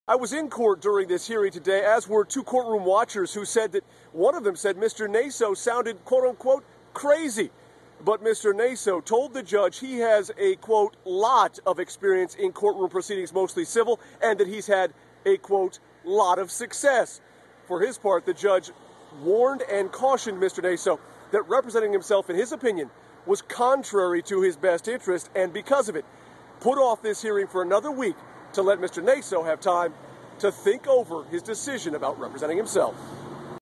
I was in court during this hearing today, as were two courtroom watchers who said that one of them said Mr. Naso sounded, quote unquote, crazy. But Mr. Naso told the judge he has a, quote, lot of experience in courtroom proceedings, mostly civil, and that he's had a, quote, lot of success. For his part, the judge warned and cautioned Mr. Naso that representing himself, in his opinion, was contrary to his best interest, and because of it, put off this hearing for another week to let Mr. Naso have time to think over his decision about representing himself.